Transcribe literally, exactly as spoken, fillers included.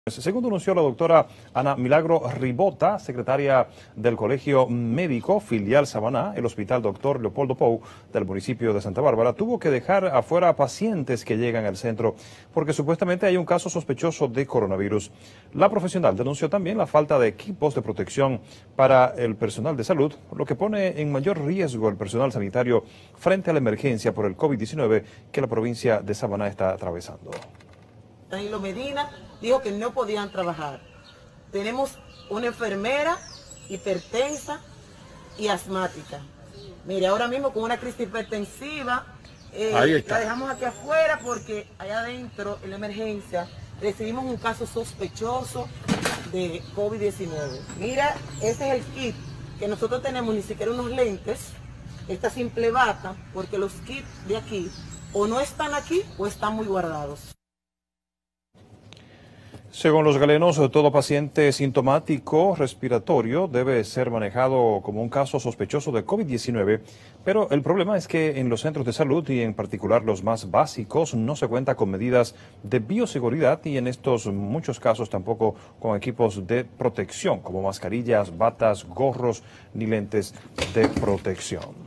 Según denunció la doctora Ana Milagro Ribota, secretaria del Colegio Médico Filial Samaná, el Hospital Doctor Leopoldo Pou del municipio de Santa Bárbara tuvo que dejar afuera a pacientes que llegan al centro porque supuestamente hay un caso sospechoso de coronavirus. La profesional denunció también la falta de equipos de protección para el personal de salud, lo que pone en mayor riesgo el personal sanitario frente a la emergencia por el COVID diecinueve que la provincia de Samaná está atravesando. Danilo Medina dijo que no podían trabajar. Tenemos una enfermera hipertensa y asmática. Mire, ahora mismo con una crisis hipertensiva, eh, la dejamos aquí afuera porque allá adentro, en la emergencia, recibimos un caso sospechoso de COVID diecinueve. Mira, ese es el kit que nosotros tenemos, ni siquiera unos lentes, esta simple bata, porque los kits de aquí o no están aquí o están muy guardados. Según los galenos, todo paciente sintomático respiratorio debe ser manejado como un caso sospechoso de COVID diecinueve, pero el problema es que en los centros de salud y en particular los más básicos no se cuenta con medidas de bioseguridad y en estos muchos casos tampoco con equipos de protección como mascarillas, batas, gorros ni lentes de protección.